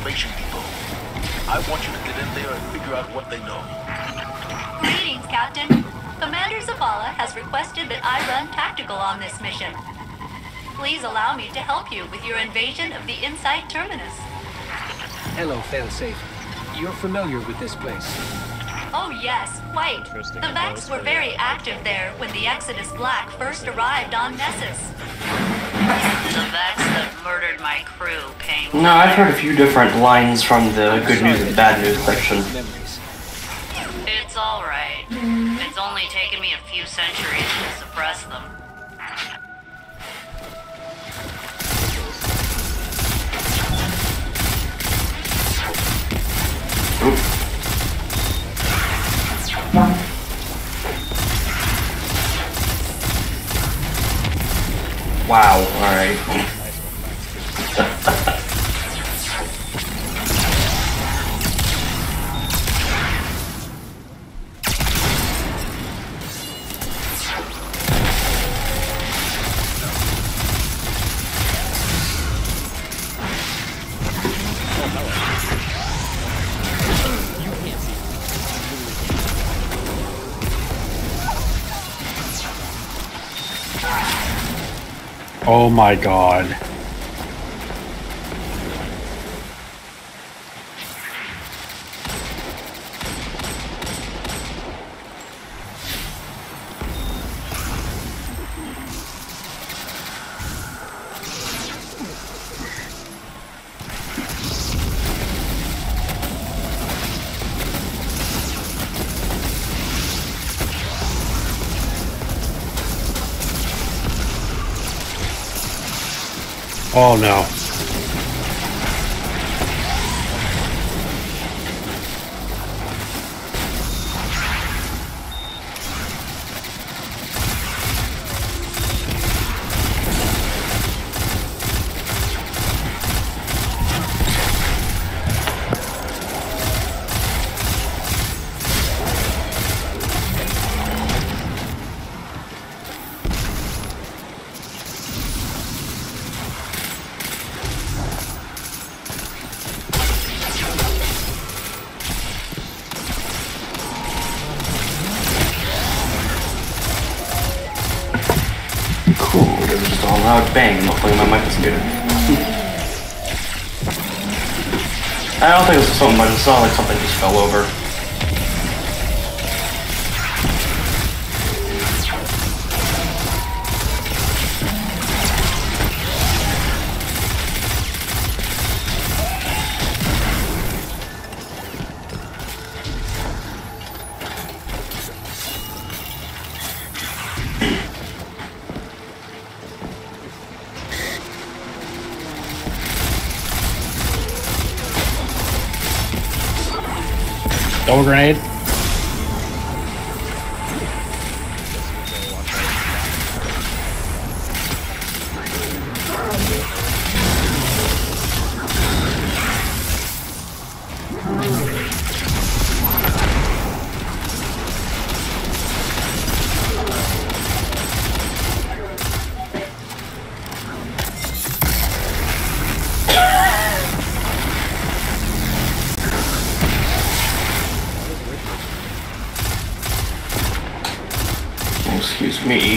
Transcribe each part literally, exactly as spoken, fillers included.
information depot. I want you to get in there and figure out what they know. Greetings, Captain. Commander Zavala has requested that I run tactical on this mission. Please allow me to help you with your invasion of the Inside Terminus. Hello, failsafe. You're familiar with this place. Oh yes, quite. The Vex were very active there when the Exodus Black first arrived on Nessus. The Vex that murdered my crew came... No, I've heard a few different lines from the good news and bad news section. It's alright. It's only taken me a few centuries to suppress them. Wow, alright. Oh my god. Oh no. Cool, there was just a loud bang and hopefully my mic isn't good. I don't think it was something, but it sounded like something just fell over. Double grenade. Excuse me.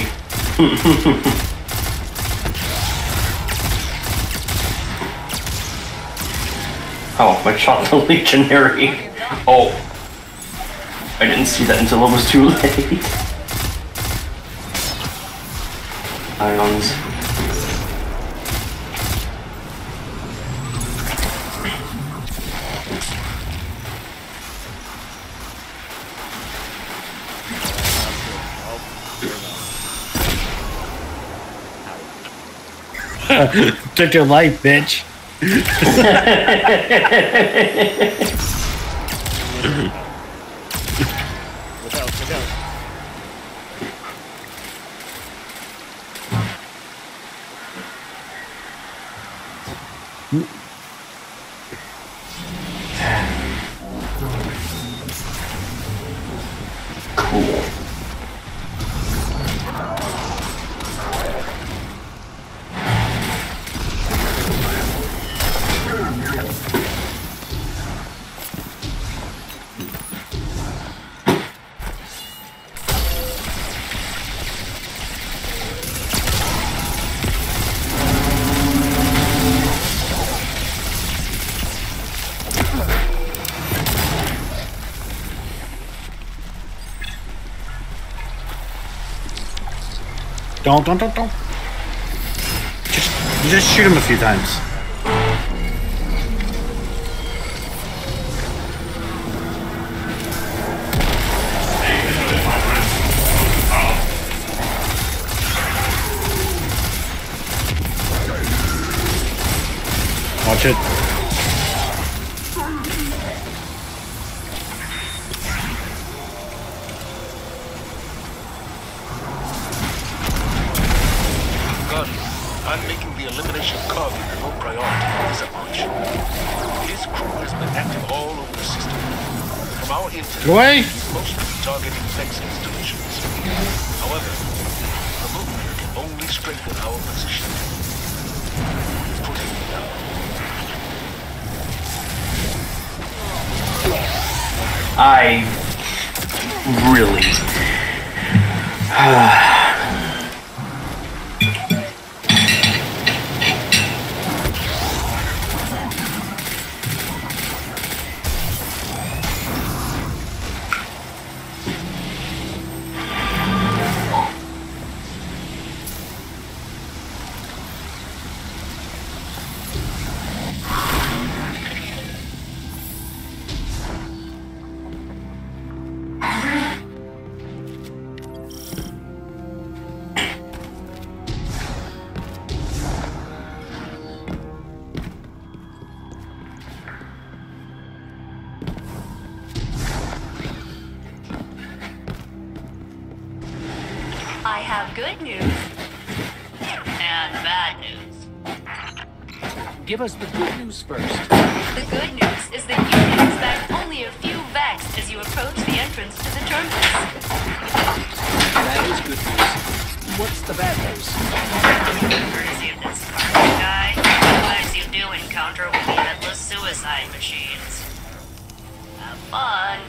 Oh, I shot the legionary. Oh. I didn't see that until it was too late. Ions. Took your life, bitch. Look out, look out. Cool. Don't, don't, don't, don't. Just, just shoot him a few times. Watch it. Gun, I'm making the elimination of cargo a low priority for this operation. His crew has been active all over the system. From our intel, Get away! he's mostly targeting Vex installations. However, the movement can only strengthen our position. He's putting me down. I really. I have good news and bad news. Give us the good news first. The good news is that you can expect only a few Vex as you approach the entrance to the Terminus. That is good news. What's the bad news? Courtesy of this cargo guy, sometimes you do encounter with the headless suicide machines. Have fun.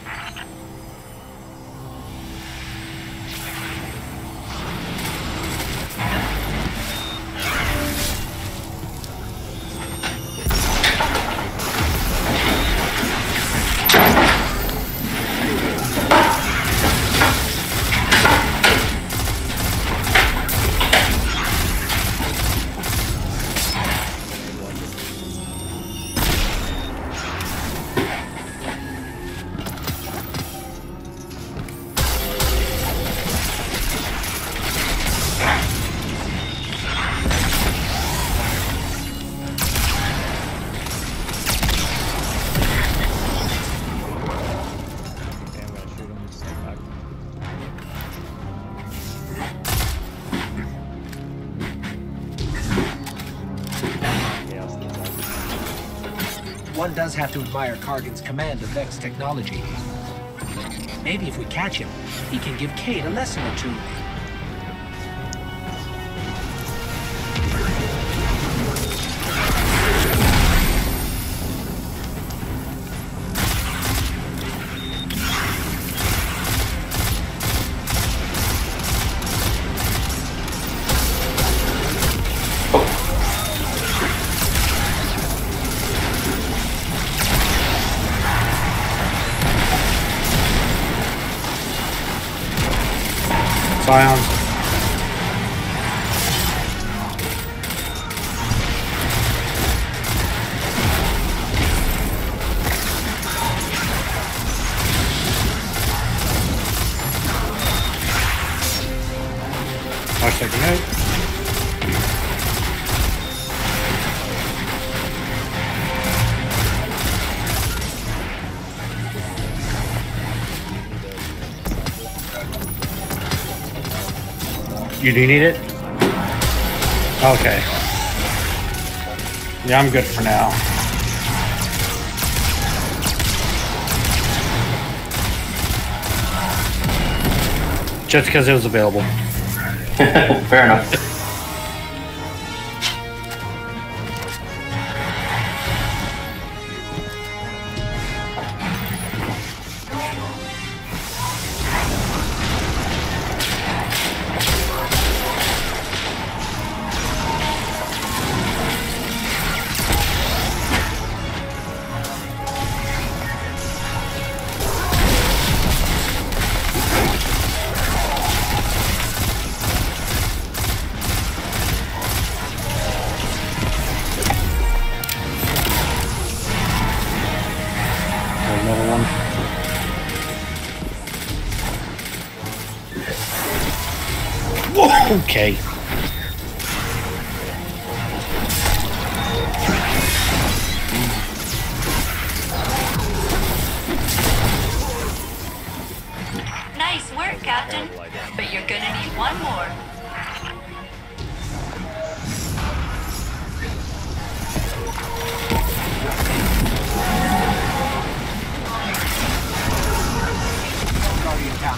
One does have to admire Kargan's command of Vex technology. Maybe if we catch him, he can give Kate a lesson or two. Scions. Watch that grenade. You do need it? Okay. Yeah, I'm good for now. Just because it was available. Fair enough. another one. Whoa, okay. Nice work, Captain. But you're gonna need one more. Guardian down.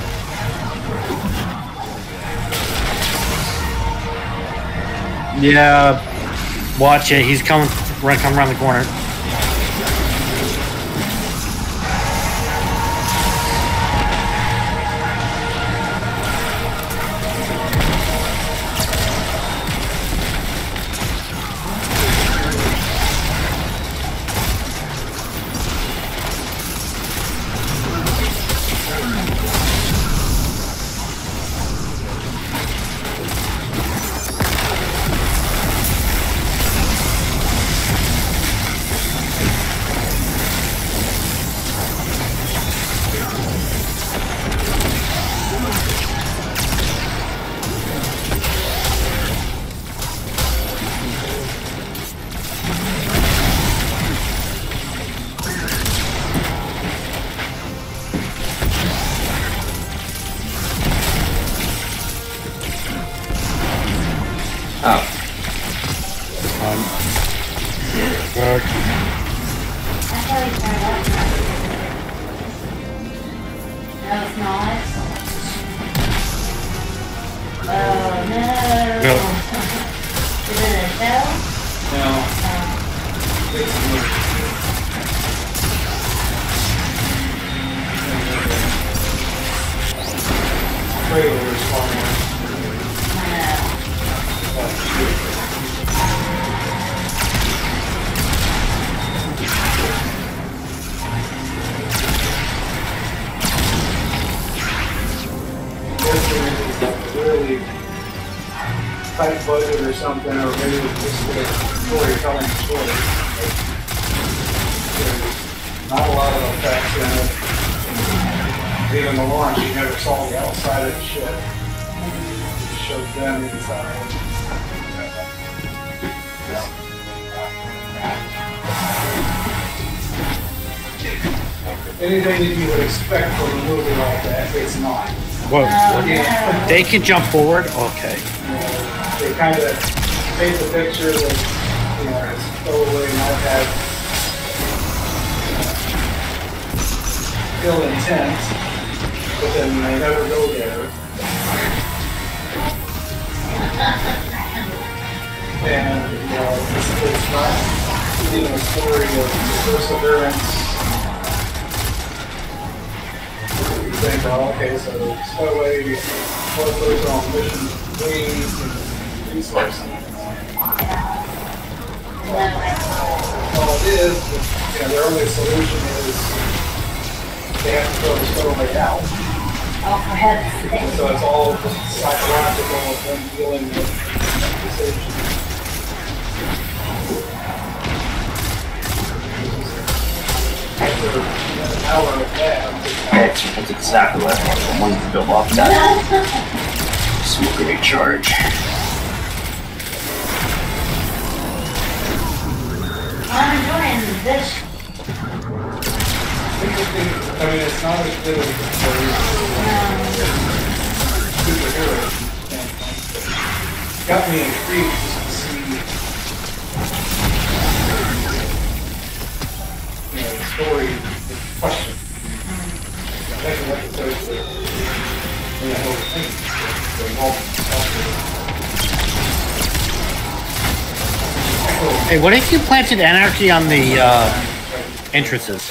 Yeah, watch it. He's coming, right, coming around the corner. Oh. Um, work. No, it's not. Oh no. No. Is it a shell? No. Trailer is far really tight budget or something, or maybe it's just a story telling the story. There's not a lot of effects in it. Even the launch, you never saw the outside of the ship. It showed them inside. Anything that you would expect from a movie like that, it's not. Whoa, Oh, what? no. They can jump forward? Okay. You know, they kind of paint the picture that, you know, it's totally might have ill intent, but then they never go there. And, you know, it's, it's not even a story of perseverance. You think, oh, okay, so Stowaway, what goes on mission wings and resources. All it is, you know, their only solution is they have to throw the Stowaway out. Oh, for heaven's sake. So it's all just psychological of them dealing with decisions. After an hour of that, That's, that's exactly what I wanted to build off that. Smoke grenade charge. I'm enjoying this. I mean, it's not as good as the superhero standpoint. Got me intrigued just to see, you know, the story, the question. Second episode, the, you know, whole thing. The whole- Hey, what if you planted anarchy on the uh, entrances?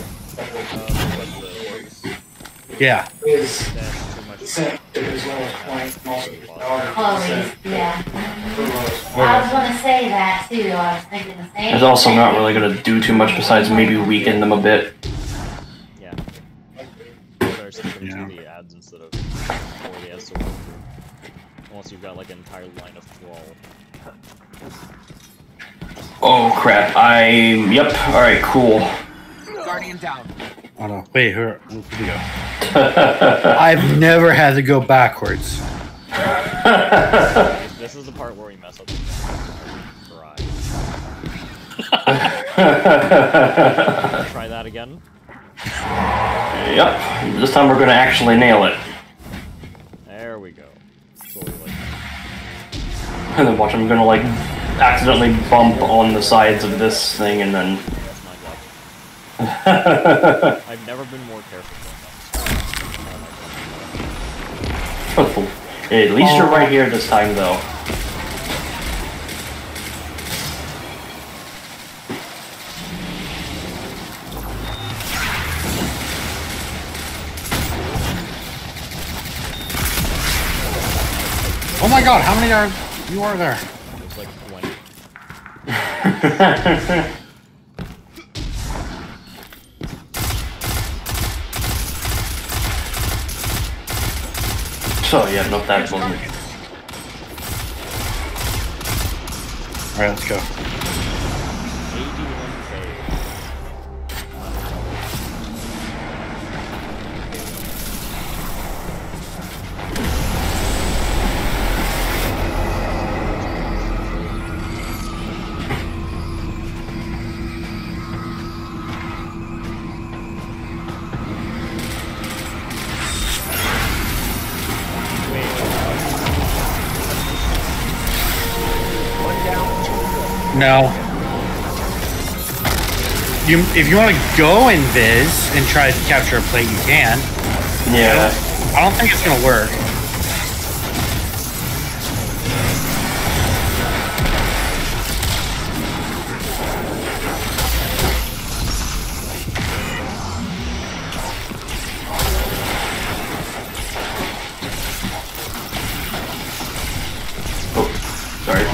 Yeah. Is sent to his lowest point, and also his daughter. Chloe's, yeah. Her lowest point. I was gonna say that too. I was thinking the same. It's also not really going to do too much besides maybe weaken them a bit. Yeah. Better stick them to the ads instead of all the ads to work through. Unless you've got like an entire line of thrall. Oh crap, I... Yep, alright, cool. Guardian down. Oh no. Wait, here, where did we go? I've never had to go backwards. This is the part where we mess up. Try that again. Yep. This time we're gonna actually nail it. There we go. Slowly, like... And then watch, I'm gonna like accidentally bump on the sides of this thing and then... That's my job. I've never been more careful than that. At least oh. You're right here this time though. Oh my god, how many are you are there? There's like twenty. So yeah, no, that wasn't. Alright, let's go. No. You, if you want to go in Viz and try to capture a plate, you can. Yeah. I don't think it's gonna work. Oh, sorry.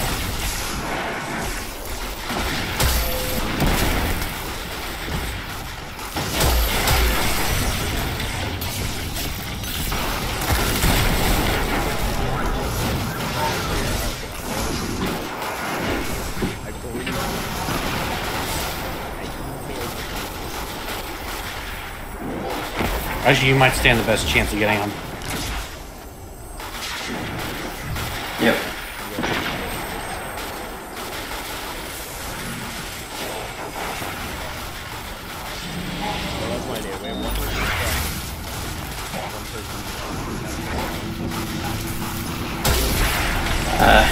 Actually, you might stand the best chance of getting him. Yep. That's my idea. We have one person. One person. Uh.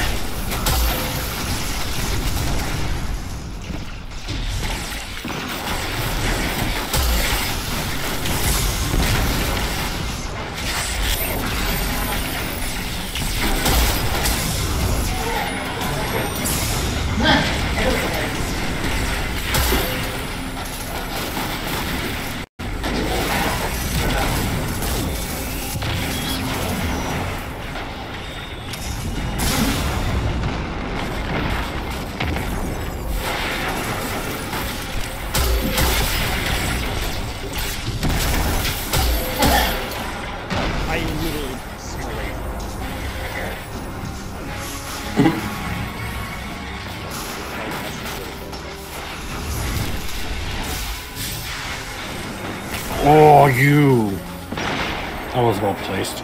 Oh, you! That was well placed.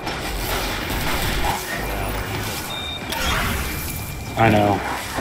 I know.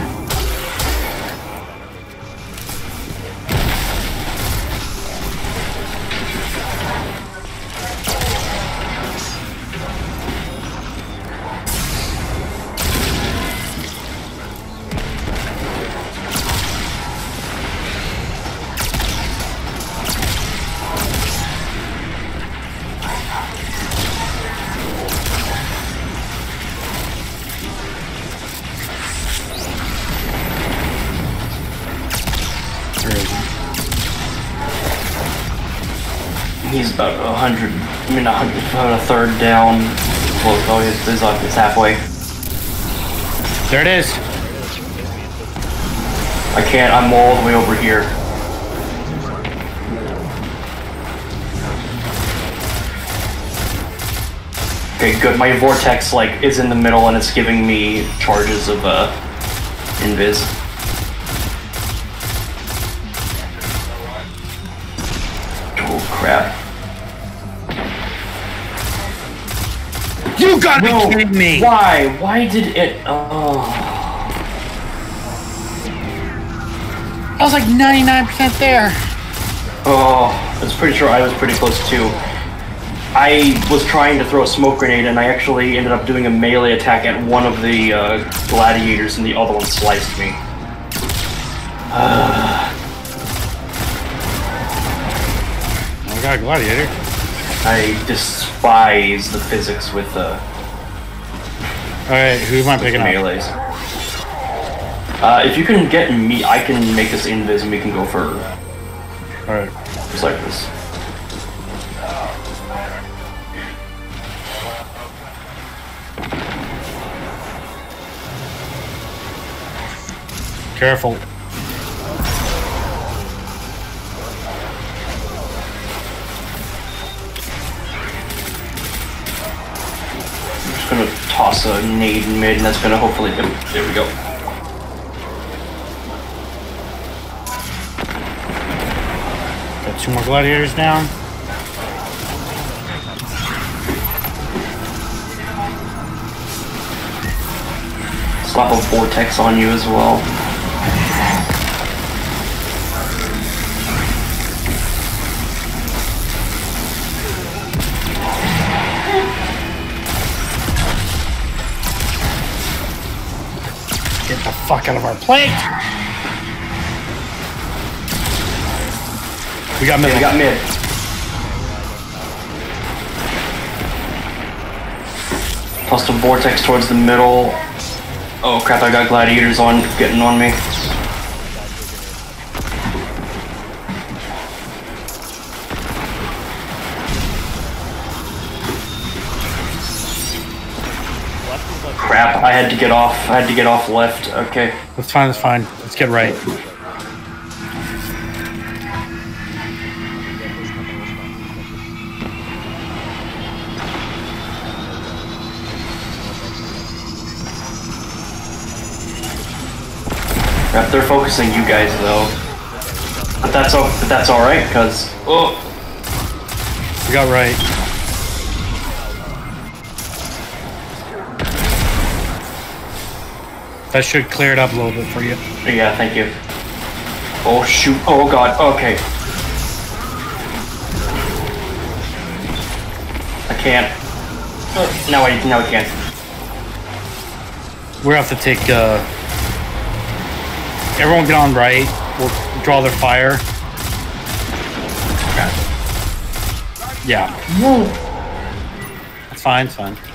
He's about a hundred, I mean a hundred, about a third down. Well, oh, he's, he's, like, he's halfway. There it is. I can't, I'm all the way over here. Okay, good. My vortex, like, is in the middle and it's giving me charges of, uh, invis. crap. You gotta No, be kidding me! Why? Why did it? Oh. I was like ninety-nine percent there. Oh, I was pretty sure I was pretty close too. I was trying to throw a smoke grenade and I actually ended up doing a melee attack at one of the uh, gladiators and the other one sliced me. Uh, I got a gladiator. I despise the physics with the Alright, who am I picking up? melees. Uh, if you can get me, I can make this invis and we can go for Alright. just like this. Careful. I'm just gonna toss a nade in mid and that's gonna hopefully do. There we go. Got two more gladiators down. Slap a vortex on you as well. Get the fuck out of our plate! We got mid. We got mid. Tossed a vortex towards the middle. Oh crap, I got gladiators on getting on me. Crap, I had to get off. I had to get off left. Okay. That's fine, that's fine. Let's get right. Crap, they're focusing you guys though. But that's all but that's alright, cause oh We got right. That should clear it up a little bit for you. yeah, thank you. Oh shoot, oh god, okay. I can't. Uh, now I now I can't. We're gonna have to take uh everyone get on right. We'll draw their fire. Yeah. It's fine, it's fine.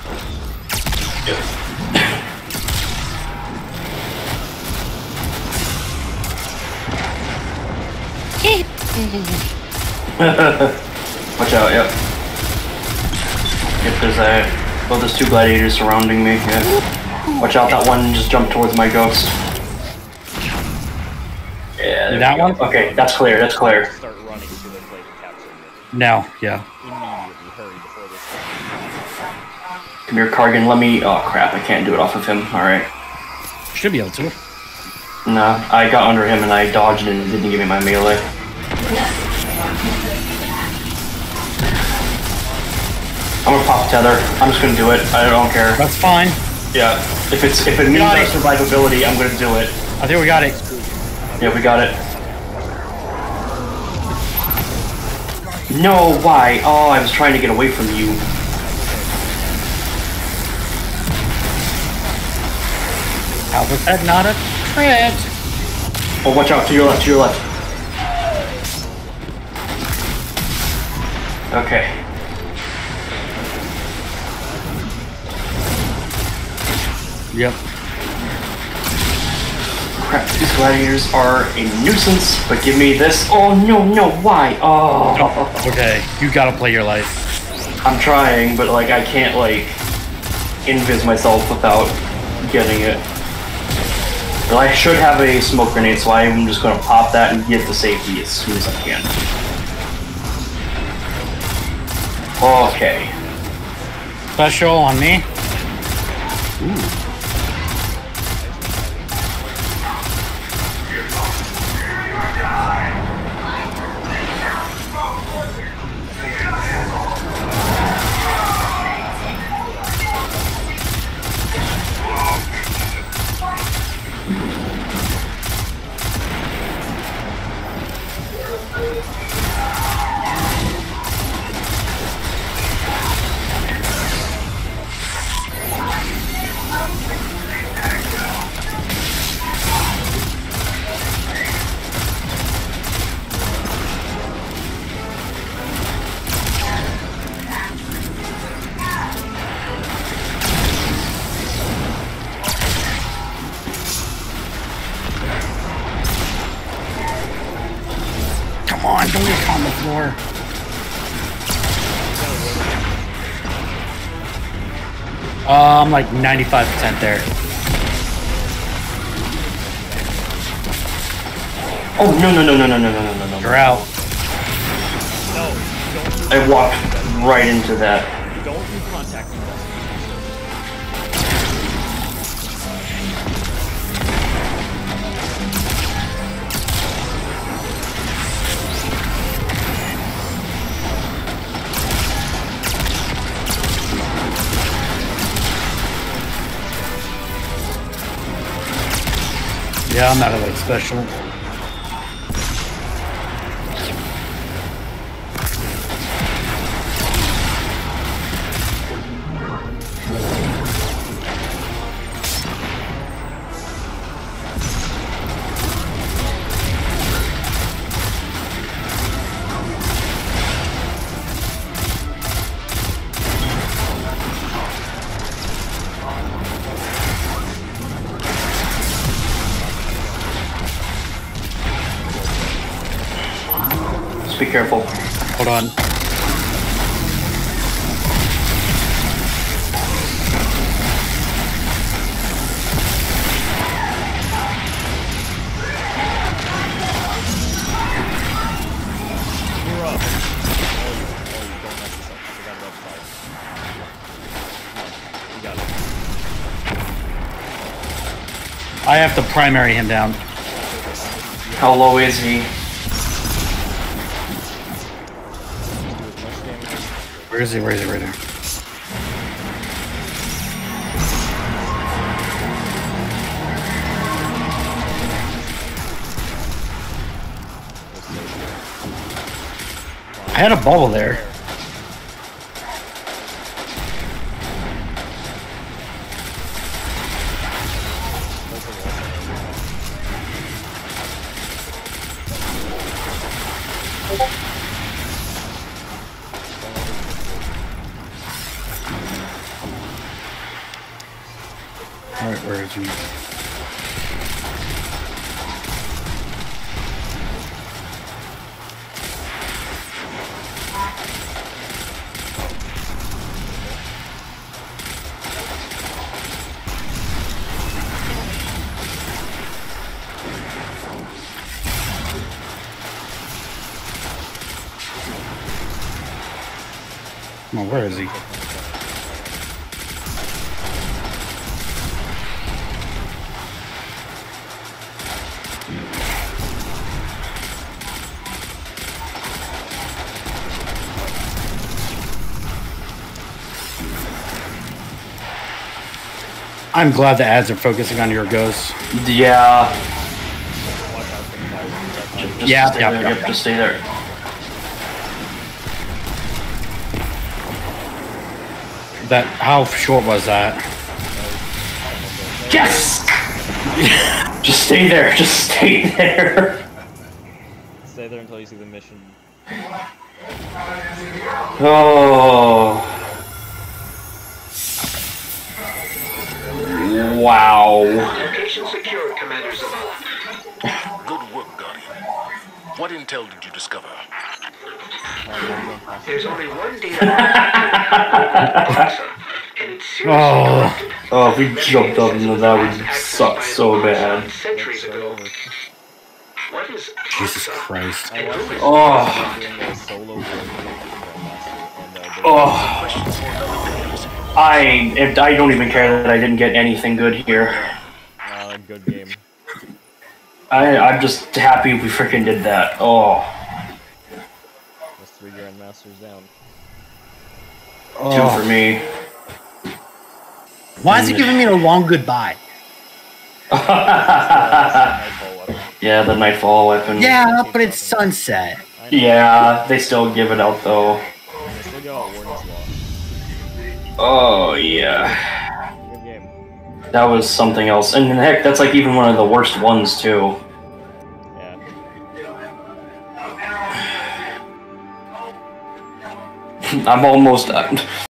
Watch out, yep. Yep, there's a well there's two gladiators surrounding me, yeah. Watch out, that one just jumped towards my ghost. Yeah, there That we go. one? Okay, that's clear, that's clear. Start running to the plate and capture it. Now, yeah. Immediately hurry before this. Come here, Kargan, let me oh crap, I can't do it off of him. Alright. Should be able to. No, I got under him and I dodged and it didn't give me my melee. I'm gonna pop tether. I'm just gonna do it. I don't care. That's fine. Yeah. If it's if it means Got our it. survivability, I'm gonna do it. I think we got it. Yeah, we got it. No, why? Oh, I was trying to get away from you. How was that not a crit? Oh, watch out, to your left, to your left. Okay. Yep. Crap, these gladiators are a nuisance, but give me this. Oh, no, no, why? Oh. Oh, okay, you gotta play your life. I'm trying, but like, I can't like, invis myself without getting it. Well, I should have a smoke grenade, so I'm just gonna pop that and get the safety as soon as I can. Okay. Special on me. Ooh. Come on, don't get on the floor. Uh, I'm like ninety-five percent there. Oh no no no no no no no no no! You're out. No, don't. I walked right into that. Don't you contact me. Yeah, I'm out of like special. Be careful. Hold on. You're up. Oh, you, oh, you don't mess this up. I forgot about five. You got it. I have to primary him down. How low is he? Where is he? Where is he? Right there. I had a bubble there. Alright, where is he? Oh, where is he? I'm glad the ads are focusing on your ghosts. Yeah. Just Yeah, stay yeah, there. yeah, Yep, yeah. just stay there. That how short was that? Yes! Just stay there. Just stay there. Stay there until you see the mission. Oh. Wow. Location secured, Commander Zavala. Good work, Guardian. What intel did you discover? There's only one data and it's seriously Oh. Oh, if we jumped up into that would suck so bad. centuries ago. What is Jesus Christ. I watched this Oh. doing a solo build with Grandmaster, and uh, they- Oh. I if, I don't even care that I didn't get anything good here. uh, good game. I I'm just happy we freaking did that. Oh. That's three Grandmasters down. Oh. Two for me. Why is he giving me a long goodbye? Nightfall weapon. Yeah, the Nightfall weapon. Yeah, but it's sunset. Yeah, they still give it out though. They still give out warnings law. Oh yeah. Good game. That was something else. And heck, that's like even one of the worst ones too. Yeah. I'm almost...